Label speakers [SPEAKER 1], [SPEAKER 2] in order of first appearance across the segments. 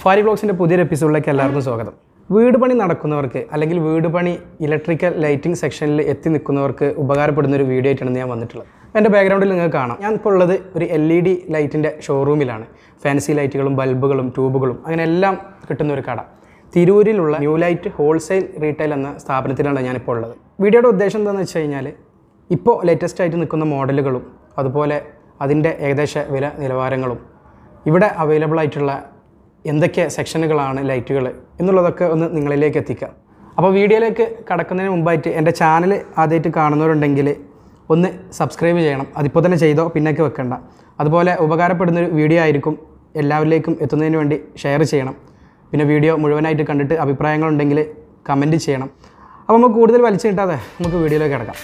[SPEAKER 1] ഫാരി ബ്ലോഗ്സിൻ്റെ പുതിയൊരു എപ്പിസോഡിലേക്ക് എല്ലാവർക്കും സ്വാഗതം. വീട് പണി നടക്കുന്നവർക്ക് അല്ലെങ്കിൽ വീട് പണി ഇലക്ട്രിക്കൽ ലൈറ്റിംഗ് സെക്ഷനിൽ എത്തി നിൽക്കുന്നവർക്ക് ഉപകാരപ്പെടുന്ന ഒരു വീഡിയോ ആയിട്ടാണ് ഞാൻ വന്നിട്ടുള്ളത്. എൻ്റെ ബാക്ക്ഗ്രൗണ്ടിൽ നിങ്ങൾക്ക് കാണാം, ഞാൻ ഇപ്പോൾ ഉള്ളത് ഒരു LED ലൈറ്റിൻ്റെ ഷോറൂമിലാണ്. ഫാൻസി ലൈറ്റുകളും ബൾബുകളും ട്യൂബുകളും അങ്ങനെ എല്ലാം കിട്ടുന്ന ഒരു കട. തിരൂരിലുള്ള ന്യൂ ലൈറ്റ് ഹോൾസെയിൽ റീറ്റെയിൽ എന്ന സ്ഥാപനത്തിലാണ് ഞാനിപ്പോൾ ഉള്ളത്. വീഡിയോയുടെ ഉദ്ദേശം എന്താണെന്ന് വെച്ച് കഴിഞ്ഞാൽ, ഇപ്പോൾ ലേറ്റസ്റ്റ് ആയിട്ട് നിൽക്കുന്ന മോഡലുകളും അതുപോലെ അതിൻ്റെ ഏകദേശ വില നിലവാരങ്ങളും ഇവിടെ അവൈലബിൾ ആയിട്ടുള്ള എന്തൊക്കെ സെക്ഷനുകളാണ് ലൈറ്റുകൾ എന്നുള്ളതൊക്കെ ഒന്ന് നിങ്ങളിലേക്ക് എത്തിക്കാം. അപ്പോൾ വീഡിയോയിലേക്ക് കടക്കുന്നതിന് മുമ്പായിട്ട് എൻ്റെ ചാനൽ ആദ്യമായിട്ട് കാണുന്നവരുണ്ടെങ്കിൽ ഒന്ന് സബ്സ്ക്രൈബ് ചെയ്യണം. അതിപ്പോൾ തന്നെ ചെയ്തോ, പിന്നേക്ക് വെക്കണ്ട. അതുപോലെ ഉപകാരപ്പെടുന്നൊരു വീഡിയോ ആയിരിക്കും, എല്ലാവരിലേക്കും എത്തുന്നതിന് വേണ്ടി ഷെയർ ചെയ്യണം. പിന്നെ വീഡിയോ മുഴുവനായിട്ട് കണ്ടിട്ട് അഭിപ്രായങ്ങളുണ്ടെങ്കിൽ കമൻറ്റ് ചെയ്യണം. അപ്പോൾ നമുക്ക് കൂടുതൽ വലിച്ചു കിട്ടാതെ നമുക്ക് വീഡിയോയിലേക്ക് കിടക്കാം.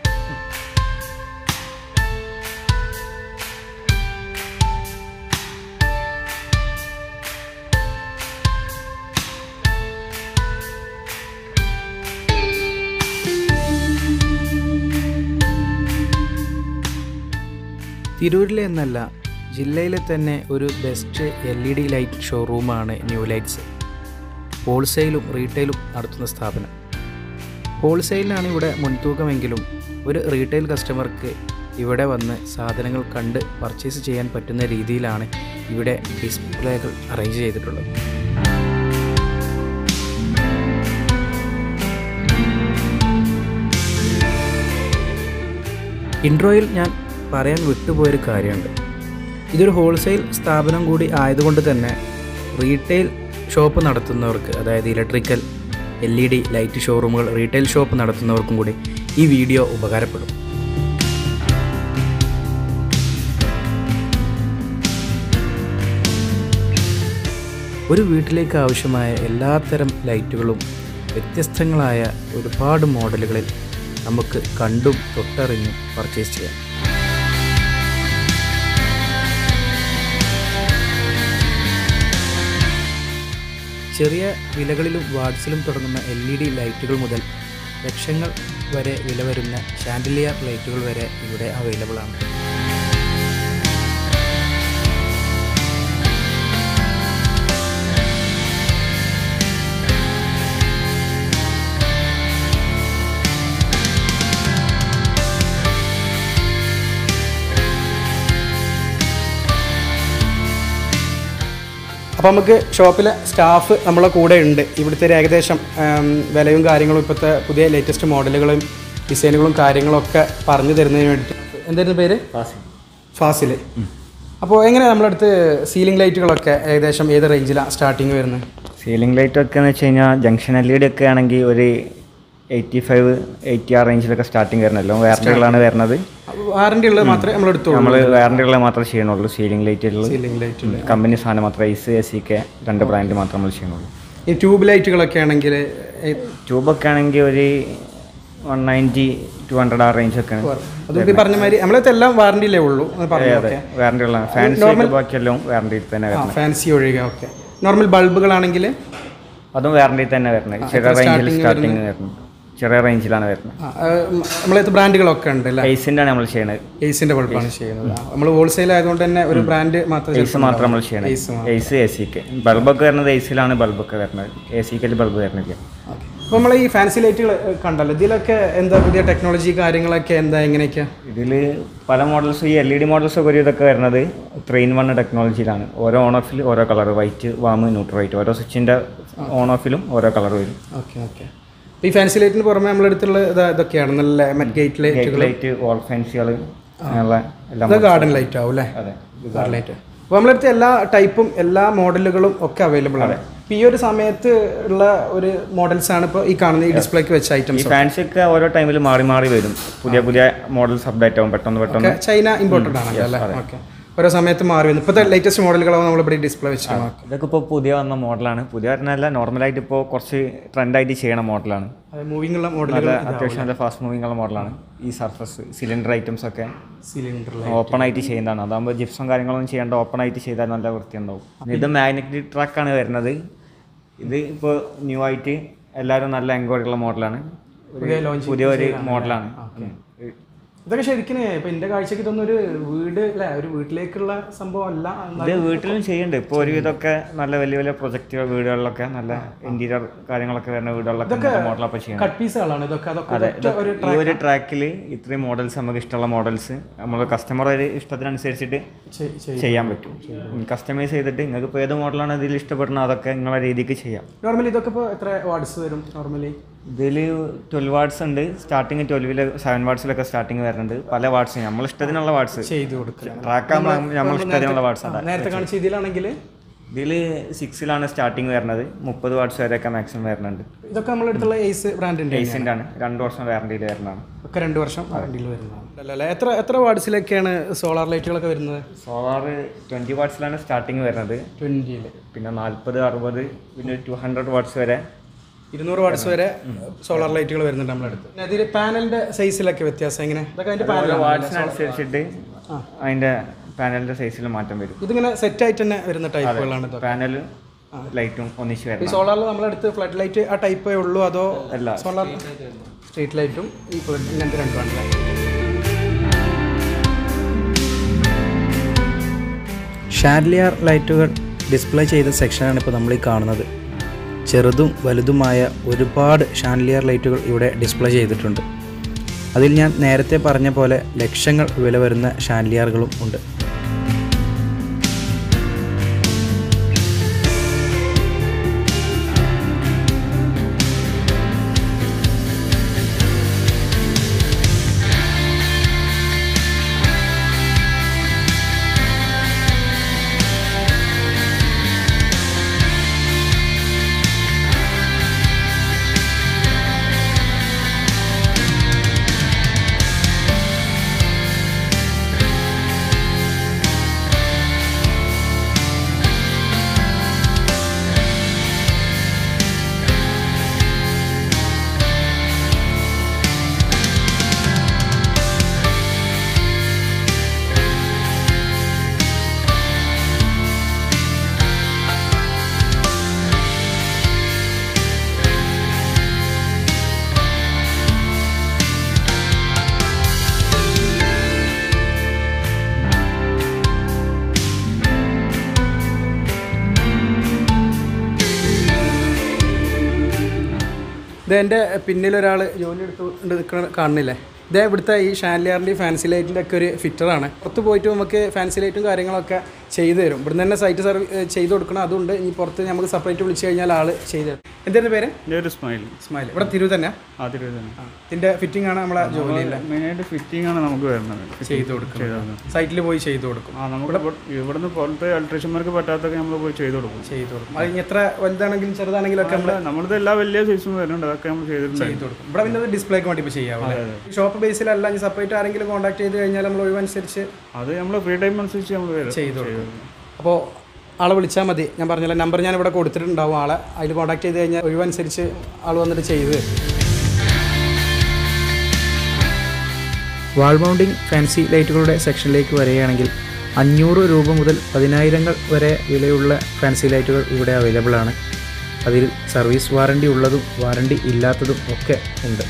[SPEAKER 1] തിരൂരിലെ എന്നല്ല, ജില്ലയിലെ തന്നെ ഒരു ബെസ്റ്റ് LED ലൈറ്റ് ഷോറൂമാണ് ന്യൂ ലൈറ്റ്സ്. ഹോൾസെയിലും റീറ്റെയിലും നടത്തുന്ന സ്ഥാപനം. ഹോൾസെയിലിനാണ് ഇവിടെ മുൻതൂക്കമെങ്കിലും ഒരു റീറ്റെയിൽ കസ്റ്റമർക്ക് ഇവിടെ വന്ന് സാധനങ്ങൾ കണ്ട് പർച്ചേസ് ചെയ്യാൻ പറ്റുന്ന രീതിയിലാണ് ഇവിടെ ഡിസ്പ്ലേകൾ അറേഞ്ച് ചെയ്തിട്ടുള്ളത്. ഇൻട്രോയിൽ ഞാൻ പറയാൻ വിട്ടുപോയൊരു കാര്യമുണ്ട്. ഇതൊരു ഹോൾസെയിൽ സ്ഥാപനം കൂടി ആയതുകൊണ്ട് തന്നെ റീറ്റെയിൽ ഷോപ്പ് നടത്തുന്നവർക്ക്, അതായത് ഇലക്ട്രിക്കൽ LED ലൈറ്റ് ഷോറൂമുകൾ റീറ്റെയിൽ ഷോപ്പ് നടത്തുന്നവർക്കും കൂടി ഈ വീഡിയോ ഉപകാരപ്പെടും. ഒരു വീട്ടിലേക്ക് ആവശ്യമായ എല്ലാത്തരം ലൈറ്റുകളും വ്യത്യസ്തങ്ങളായ ഒരുപാട് മോഡലുകളിൽ നമുക്ക് കണ്ടും തൊട്ടറിഞ്ഞും പർച്ചേസ് ചെയ്യാം. ചെറിയ വിലകളിലും വാട്സിലും തുടങ്ങുന്ന LED ലൈറ്റുകൾ മുതൽ ലക്ഷങ്ങൾ വരെ വില വരുന്ന ഷാൻഡിലിയർ ലൈറ്റുകൾ വരെ ഇവിടെ അവൈലബിൾ ആണ്. അപ്പോൾ നമുക്ക് ഷോപ്പിലെ സ്റ്റാഫ് നമ്മളെ കൂടെ ഉണ്ട്. ഇവിടുത്തെ ഒരു ഏകദേശം വിലയും കാര്യങ്ങളും ഇപ്പോഴത്തെ പുതിയ ലേറ്റസ്റ്റ് മോഡലുകളും ഡിസൈനുകളും കാര്യങ്ങളൊക്കെ പറഞ്ഞു തരുന്നതിന് വേണ്ടിയിട്ട്. എന്തായിരുന്നു പേര്? ഫാസിൽ. അപ്പോൾ എങ്ങനെ നമ്മളടുത്ത് സീലിംഗ് ലൈറ്റുകളൊക്കെ ഏകദേശം ഏത് റേഞ്ചിലാണ് സ്റ്റാർട്ടിങ് വരുന്നത്?
[SPEAKER 2] സീലിംഗ് ലൈറ്റൊക്കെ എന്ന് വെച്ച് കഴിഞ്ഞാൽ ജംഗ്ഷൻ LED ഒക്കെ ആണെങ്കിൽ ഒരു 85-80 ആ റേഞ്ചിലൊക്കെ സ്റ്റാർട്ടിങ് വരുന്നല്ലോ. വാറണ്ടികളാണ് വരുന്നത്.
[SPEAKER 1] വാറണ്ടി ഉള്ളത് മാത്രമേ നമ്മൾ എടുത്തുള്ളൂ.
[SPEAKER 2] നമ്മൾ വാറണ്ടി ഉള്ളത് മാത്രമേ ചെയ്യണുള്ളൂ. സീലിംഗ് ലൈറ്റ് കമ്പനി സാധനം മാത്രമേ AC രണ്ട് ബ്രാൻഡ് മാത്രമേ നമ്മൾ ചെയ്യണുള്ളൂ.
[SPEAKER 1] ഈ ട്യൂബ് ലൈറ്റുകളൊക്കെ ആണെങ്കിൽ,
[SPEAKER 2] ട്യൂബൊക്കെ ആണെങ്കിൽ ഒരു 190-200 ആ റേഞ്ചൊക്കെയാണ്.
[SPEAKER 1] അത് പറഞ്ഞ മാതിരി നമ്മളത്തെ എല്ലാം വാറണ്ടിയിലേ ഉള്ളൂ.
[SPEAKER 2] അതെ, വാറണ്ടി ഉള്ള ഫാൻസി ബാക്കിയെല്ലാം വാറണ്ടിയിൽ തന്നെ വരുന്നത്.
[SPEAKER 1] ഫാൻസി ഒഴികെ ഓക്കെ. നോർമൽ ബൾബുകളാണെങ്കിൽ അതും
[SPEAKER 2] വാറണ്ടിയിൽ തന്നെ വരുന്നത്. ചെറിയ റേഞ്ചിൽ സ്റ്റാർട്ടിങ് വരുന്നത്, ചെറിയ റേഞ്ചിലാണ് വരുന്നത്.
[SPEAKER 1] നമ്മളത്തെ ബ്രാൻഡുകളൊക്കെ ഉണ്ട്.
[SPEAKER 2] ഏസിൻ്റെ നമ്മൾ ചെയ്യുന്നത്.
[SPEAKER 1] ഏസിൻ്റെ ബൾബാണ് ചെയ്യുന്നത്. നമ്മൾ ഹോൾസെയിൽ ആയതുകൊണ്ട് തന്നെ ഒരു ബ്രാൻഡ് മാത്രം
[SPEAKER 2] നമ്മൾ ചെയ്യണത്. AC ബൾബൊക്കെ വരുന്നത് AC-ലാണ് ബൾബൊക്കെ വരുന്നത്. AC-ക്ക് ബൾബ് വരുന്നില്ല.
[SPEAKER 1] അപ്പോൾ നമ്മൾ ഈ ഫാൻസി ലൈറ്റുകൾ കണ്ടല്ലോ, ഇതിലൊക്കെ എന്താ പുതിയ ടെക്നോളജി കാര്യങ്ങളൊക്കെ എന്താ, എങ്ങനെയൊക്കെയാണ്?
[SPEAKER 2] ഇതിൽ പല മോഡൽസ്, ഈ LED മോഡൽസൊക്കെ ഒരു ഇതൊക്കെ വരുന്നത് 3-in-1 ടെക്നോളജിയിലാണ്. ഓരോ ഓൺ ഓഫിൽ ഓരോ colour, white, warm, neutral white, ഓരോ സ്വിച്ചിൻ്റെ ഓൺ ഓഫിലും ഓരോ കളർ വരും.
[SPEAKER 1] ഓക്കെ. ഈ ഫാൻസി ലൈറ്റിന് പുറമെ നമ്മളെടുത്തുള്ള ഇതൊക്കെയാണ് നല്ല ഗേറ്റ്
[SPEAKER 2] ലൈറ്റ്, വാൾ ഫാൻസികൾ,
[SPEAKER 1] എല്ലാം ഗാർഡൻ ലൈറ്റ് ആവും അല്ലേ?
[SPEAKER 2] അതെ,
[SPEAKER 1] ഗാർഡൻ ലൈറ്റ്. അപ്പോൾ നമ്മളടുത്ത് എല്ലാ ടൈപ്പും എല്ലാ മോഡലുകളും ഒക്കെ അവൈലബിൾ ആണ്. ഇപ്പോൾ ഈ ഒരു സമയത്ത് ഉള്ള ഒരു മോഡൽസാണ് ഇപ്പോൾ ഈ കാണുന്ന ഈ ഡിസ്പ്ലേക്ക് വെച്ച ഐറ്റംസ്.
[SPEAKER 2] ഫാൻസി ഒക്കെ ഓരോ ടൈമിൽ മാറി വരും. പുതിയ മോഡൽസ് അപ്ഡേറ്റ് ആവും പെട്ടെന്ന്.
[SPEAKER 1] ചൈന ഇമ്പോർട്ടഡ് ആണല്ലോ അല്ലേ? ഓക്കെ. ഓരോ സമയത്ത് മാറി വന്നു. ഇപ്പോഴത്തെ ലേറ്റസ്റ്റ് മോഡലുകളാണ് നമ്മളിവിടെ ഡിസ്പ്ലേ വെച്ചാൽ.
[SPEAKER 2] ഇതൊക്കെ ഇപ്പോൾ പുതിയ വന്ന മോഡലാണ്. പുതിയ പറഞ്ഞല്ല, നോർമലായിട്ട് ഇപ്പോൾ കുറച്ച് ട്രെൻഡായിട്ട് ചെയ്യണ മോഡലാണ്.
[SPEAKER 1] മൂവിംഗ് ഉള്ള മോഡൽ,
[SPEAKER 2] അത്യാവശ്യം നല്ല ഫാസ്റ്റ് മൂവിംഗ് ഉള്ള മോഡലാണ്. ഈ സർഫസ് സിലിണ്ടർ ഐറ്റംസ് ഒക്കെ ഓപ്പൺ ആയിട്ട് ചെയ്യുന്നതാണ്. അതാകുമ്പോൾ ജിപ്സും കാര്യങ്ങളൊന്നും ചെയ്യേണ്ട, ഓപ്പൺ ആയിട്ട് ചെയ്താൽ നല്ല വൃത്തിയുണ്ടാവും. ഇത് മാഗ്നറ്റിക് ട്രാക്കാണ് വരുന്നത്. ഇത് ഇപ്പോൾ ന്യൂ ആയിട്ട് എല്ലാവരും നല്ല എൻക്വയറി ഉള്ള മോഡലാണ്. പുതിയ ഒരു മോഡലാണ്.
[SPEAKER 1] ഇതൊക്കെ ശരിക്കും ഇപ്പം എൻ്റെ കാഴ്ചക്ക് ഇതൊന്നൊരു വീട് അല്ലേ, ഒരു വീട്ടിലേക്കുള്ള സംഭവം അല്ല.
[SPEAKER 2] ഇത് വീട്ടിലും ചെയ്യുന്നുണ്ട് ഇപ്പോൾ. ഒരു ഇതൊക്കെ നല്ല വലിയ വലിയ പ്രൊജക്റ്റുകൾ വീടുകളിലൊക്കെ നല്ല ഇന്റീരിയർ കാര്യങ്ങളൊക്കെ വരുന്ന വീടുകളിലൊക്കെ മോഡലൊക്കെ ചെയ്യുന്നത്.
[SPEAKER 1] കട്ട് പീസുകളാണ് ഇതൊക്കെ.
[SPEAKER 2] അതെ, ഈ ഒരു ട്രാക്കിൽ ഇത്രയും മോഡൽസ് നമുക്ക് ഇഷ്ടമുള്ള മോഡൽസ് നമ്മൾ കസ്റ്റമർ ഒരു ഇഷ്ടത്തിനനുസരിച്ചിട്ട് ചെയ്യാൻ പറ്റും. കസ്റ്റമൈസ് ചെയ്തിട്ട് നിങ്ങൾക്ക് ഇപ്പോൾ ഏത് മോഡലാണ് ഇതിൽ ഇഷ്ടപ്പെടുന്നത് അതൊക്കെ നിങ്ങളെ രീതിക്ക് ചെയ്യാം.
[SPEAKER 1] നോർമലി ഇതൊക്കെ ഇപ്പോൾ എത്ര വാട്ട്സ് വരും നോർമലി?
[SPEAKER 2] ഇതിൽ 12 വാട്ട്സ് ഉണ്ട്. സ്റ്റാർട്ടിങ് 12 7 വാട്ട്സിലൊക്കെ സ്റ്റാർട്ടിങ് വരുന്നുണ്ട്. പല വാട്ട്സ് നമ്മൾ ഇഷ്ടത്തിനുള്ള വാട്ട്സ്
[SPEAKER 1] ചെയ്ത് കൊടുക്കുക.
[SPEAKER 2] ട്രാക്കാകുമ്പോൾ നമ്മൾ ഇഷ്ടത്തിനുള്ള വാട്ട്സ് ആണ്.
[SPEAKER 1] നേരത്തെ കാണിച്ച ഇതിലാണെങ്കിൽ
[SPEAKER 2] ഇതിൽ 6 സ്റ്റാർട്ടിങ് വരുന്നത്. 30 വാട്ട്സ് വരെയൊക്കെ മാക്സിമം വരുന്നുണ്ട്.
[SPEAKER 1] ഇതൊക്കെ നമ്മളെടുത്തുള്ള ഏസ് ബ്രാൻഡിൻ്റെ
[SPEAKER 2] ഏസിൻ്റെ ആണ്. 2 വർഷം വാറണ്ടിയിൽ വരുന്നതാണ്.
[SPEAKER 1] ഒക്കെ 2 വർഷം വാറണ്ടിയിൽ വരുന്നതാണ് അല്ലേ? എത്ര വാട്ട്സിലൊക്കെയാണ് സോളാർ ലൈറ്റുകളൊക്കെ വരുന്നത്?
[SPEAKER 2] സോളാർ 20 വാട്ട്സിലാണ് സ്റ്റാർട്ടിങ് വരുന്നത്.
[SPEAKER 1] 20-ൽ
[SPEAKER 2] പിന്നെ 40, 60 പിന്നെ 200 വാട്ട്സ് വരെ
[SPEAKER 1] 200 വാട്ട്സ് വരെ സോളാർ ലൈറ്റുകൾ വരുന്നുണ്ട് നമ്മളടുത്ത്. പിന്നെ അതിൽ പാനലിൻ്റെ സൈസിലൊക്കെ വ്യത്യാസം എങ്ങനെ? ഇതൊക്കെ അതിൻ്റെ പാനൽ
[SPEAKER 2] വാട്ട്സിനനുസരിച്ചിട്ട് അതിൻ്റെ പാനലിൻ്റെ സൈസിൽ മാറ്റം വരും.
[SPEAKER 1] ഇതിങ്ങനെ സെറ്റ് ആയിട്ട് തന്നെ വരുന്ന ടൈപ്പുകളാണ്.
[SPEAKER 2] പാനലും ലൈറ്റും ഒന്നിച്ച് വരും.
[SPEAKER 1] ഈ സോളാറിൽ നമ്മളടുത്ത് ഫ്ലഡ് ലൈറ്റ് ആ ടൈപ്പേ ഉള്ളൂ അതോ
[SPEAKER 2] അല്ല
[SPEAKER 1] സോളാർ സ്ട്രീറ്റ് ലൈറ്റും ഈ ഇങ്ങനത്തെ രണ്ടുമാണ്? ഷാൻഡ്ലിയർ ലൈറ്റുകൾ ഡിസ്പ്ലേ ചെയ്ത സെക്ഷനാണ് ഇപ്പോൾ നമ്മൾ ഈ കാണുന്നത്. ചെറുതും വലുതുമായ ഒരുപാട് ഷാൻഡ്ലിയർ ലൈറ്റുകൾ ഇവിടെ ഡിസ്പ്ലേ ചെയ്തിട്ടുണ്ട്. അതിൽ ഞാൻ നേരത്തെ പറഞ്ഞ പോലെ ലക്ഷങ്ങൾ വില വരുന്ന ഷാൻഡ്ലിയറുകളും ഉണ്ട്. ഇതെൻ്റെ പിന്നിലൊരാൾ ജോലി എടുത്തുകൊണ്ട് നിൽക്കുന്ന കാണുന്നില്ലേ? ഇതേ ഇവിടുത്തെ ഈ ഷാൻഡ്ലിയറിൻ്റെ ഫാൻസി ലൈറ്റിൻ്റെ ഒക്കെ ഒരു ഫിറ്ററാണ്. പുറത്ത് പോയിട്ട് നമുക്ക് ഫാൻസി ലൈറ്റും കാര്യങ്ങളൊക്കെ ചെയ്തു തരും. ഇവിടുന്ന് തന്നെ സൈറ്റ് ചെയ്ത് കൊടുക്കണം. അതുകൊണ്ട് ഇനി പുറത്ത് നമുക്ക് സെപ്പറേറ്റ് വിളിച്ച് കഴിഞ്ഞാൽ ആൾ ചെയ്തു തരും. എന്തായിരുന്നു പേര്? സ്മൈൽ. ഇവിടെ തിരൂർ തന്നെ? ഇതിൻ്റെ ഫിറ്റിംഗ് ആണ് നമ്മളെ ജോലിയില്ല.
[SPEAKER 3] മെയിനായിട്ട് ഫിറ്റിംഗ് ആണ് നമുക്ക് വരുന്നത്.
[SPEAKER 1] ചെയ്ത് കൊടുക്കും. സൈറ്റിൽ പോയി ചെയ്ത് കൊടുക്കും.
[SPEAKER 3] നമ്മുടെ ഇവിടുന്ന് പുറത്ത് ഇലക്ട്രീഷ്യന്മാർക്ക് പറ്റാത്തൊക്കെ നമ്മൾ പോയി ചെയ്ത് കൊടുക്കും.
[SPEAKER 1] അത് എത്ര വലുതാണെങ്കിലും ചെറുതാണെങ്കിലും ഒക്കെ
[SPEAKER 3] നമ്മളത് എല്ലാ വലിയ സൈസും വരുന്നുണ്ട്. അതൊക്കെ നമ്മൾ ചെയ്ത് കൊടുക്കും.
[SPEAKER 1] ഇവിടെ പിന്നെ ഡിസ്പ്ലേക്ക് വേണ്ടി ഇപ്പോൾ ചെയ്യാം. ഷോപ്പ് ബേസിലല്ല, ഇനി സെപ്പറേറ്റ് ആരെങ്കിലും കോൺടാക്ട് ചെയ്ത് കഴിഞ്ഞാൽ നമ്മൾ ഒഴിവനുസരിച്ച്
[SPEAKER 3] അത് നമ്മൾ ഫ്രീ ടൈം അനുസരിച്ച് നമ്മൾ
[SPEAKER 1] ചെയ്ത് കൊടുക്കും. അപ്പോൾ ആളെ വിളിച്ചാൽ മതി. ഞാൻ പറഞ്ഞില്ല, നമ്പർ ഞാൻ ഇവിടെ കൊടുത്തിട്ടുണ്ടാവും. ആളെ അതിൽ കോൺടാക്ട് ചെയ്ത് കഴിഞ്ഞാൽ ഒഴിവനുസരിച്ച് ആൾ വന്നിട്ട് ചെയ്ത്. വാൾ മൗണ്ടിങ് ഫാൻസി ലൈറ്റുകളുടെ സെക്ഷനിലേക്ക് വരികയാണെങ്കിൽ 500 രൂപ മുതൽ 10,000 വരെ വിലയുള്ള ഫാൻസി ലൈറ്റുകൾ ഇവിടെ അവൈലബിൾ ആണ്. അതിൽ സർവീസ് വാറണ്ടി ഉള്ളതും വാറണ്ടി ഇല്ലാത്തതും ഒക്കെ ഉണ്ട്.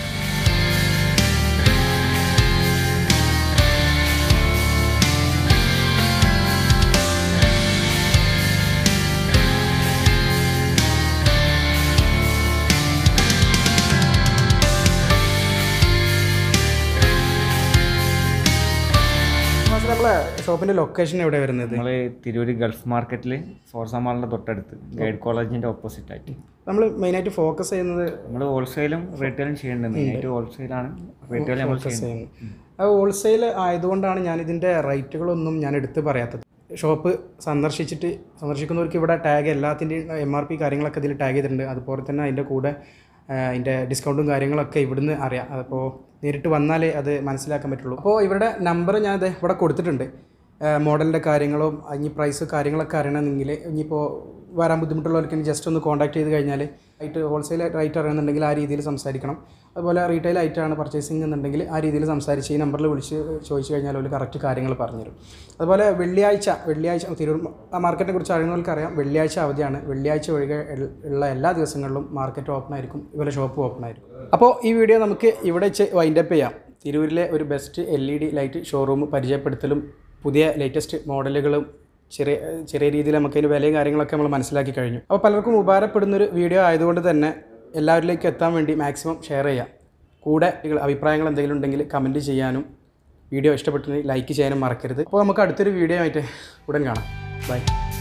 [SPEAKER 1] നമ്മളെ ഷോപ്പിൻ്റെ ലൊക്കേഷൻ എവിടെ വരുന്നത്?
[SPEAKER 2] നമ്മൾ തിരൂർ ഗൾഫ് മാർക്കറ്റിൽ ഫോർസ മാളിൻ്റെ തൊട്ടടുത്ത് ഗൈഡ് കോളേജിൻ്റെ ഓപ്പോസിറ്റ് ആയിട്ട്.
[SPEAKER 1] നമ്മൾ മെയിനായിട്ട് ഫോക്കസ് ചെയ്യുന്നത്
[SPEAKER 2] നമ്മൾ ഹോൾസെയിലും റീറ്റെയിലും ചെയ്യുന്നുണ്ട്. മെയിനായിട്ട് ഹോൾസെയിലാണ്, റീറ്റെയിൽ നമ്മൾ ചെയ്യുന്നത്.
[SPEAKER 1] അത് ഹോൾസെയിൽ ആയതുകൊണ്ടാണ് ഞാനിതിൻ്റെ റേറ്റുകളൊന്നും ഞാൻ എടുത്ത് പറയാത്തത്. ഷോപ്പ് സന്ദർശിക്കുന്നവർക്ക് ഇവിടെ ടാഗ് എല്ലാത്തിൻ്റെയും MRP കാര്യങ്ങളൊക്കെ ഇതിൽ ടാഗ് ചെയ്തിട്ടുണ്ട്. അതുപോലെ തന്നെ അതിൻ്റെ കൂടെ അതിൻ്റെ ഡിസ്കൗണ്ടും കാര്യങ്ങളൊക്കെ ഇവിടുന്ന് അറിയാം. അപ്പോൾ നേരിട്ട് വന്നാലേ അത് മനസ്സിലാക്കാൻ പറ്റുള്ളൂ. അപ്പോൾ ഇവരുടെ നമ്പർ ഞാൻ ഇവിടെ കൊടുത്തിട്ടുണ്ട്. മോഡലിൻ്റെ കാര്യങ്ങളും ഇനി പ്രൈസ് കാര്യങ്ങളൊക്കെ അറിയണമെങ്കിൽ ഇനിയിപ്പോൾ വരാൻ ബുദ്ധിമുട്ടുള്ളവർക്ക് ജസ്റ്റ് ഒന്ന് കോൺടാക്ട് ചെയ്ത് കഴിഞ്ഞാൽ ഹോൾസെയിൽ റേറ്റ് അറിയുന്നുണ്ടെങ്കിൽ ആ രീതിയിൽ സംസാരിക്കണം. അതുപോലെ റീറ്റെയിൽ ആയിട്ടാണ് പർച്ചേസിംഗ് എന്നുണ്ടെങ്കിൽ ആ രീതിയിൽ സംസാരിച്ച് ഈ നമ്പറിൽ വിളിച്ച് ചോദിച്ചു കഴിഞ്ഞാൽ ഒരു കറക്റ്റ് കാര്യങ്ങൾ പറഞ്ഞുതരും. അതുപോലെ വെള്ളിയാഴ്ച തിരൂർ മാർക്കറ്റിനെ കുറിച്ച് അറിയുന്നവർക്ക് അറിയാം, വെള്ളിയാഴ്ച അവധിയാണ്. വെള്ളിയാഴ്ച ഒഴികെ ഉള്ള എല്ലാ ദിവസങ്ങളിലും മാർക്കറ്റ് ഓപ്പൺ ആയിരിക്കും, ഇതുപോലെ ഷോപ്പ് ഓപ്പൺ ആയിരിക്കും. അപ്പോൾ ഈ വീഡിയോ നമുക്ക് ഇവിടെ വെച്ച് വൈൻഡപ്പ് ചെയ്യാം. തിരൂരിലെ ഒരു ബെസ്റ്റ് LED ലൈറ്റ് ഷോറൂം പരിചയപ്പെടുത്തലും പുതിയ ലേറ്റസ്റ്റ് മോഡലുകളും ചെറിയ രീതിയിൽ നമുക്കതിൻ്റെ വിലയും കാര്യങ്ങളൊക്കെ നമ്മൾ മനസ്സിലാക്കി കഴിഞ്ഞു. അപ്പോൾ പലർക്കും ഉപകാരപ്പെടുന്നൊരു വീഡിയോ ആയതുകൊണ്ട് തന്നെ എല്ലാവരിലേക്കും എത്താൻ വേണ്ടി മാക്സിമം ഷെയർ ചെയ്യാം. കൂടെ അഭിപ്രായങ്ങൾ എന്തെങ്കിലും ഉണ്ടെങ്കിൽ കമൻറ്റ് ചെയ്യാനും വീഡിയോ ഇഷ്ടപ്പെട്ടെങ്കിൽ ലൈക്ക് ചെയ്യാനും മറക്കരുത്. അപ്പോൾ നമുക്ക് അടുത്തൊരു വീഡിയോ ആയിട്ട് ഉടൻ കാണാം. ബൈ.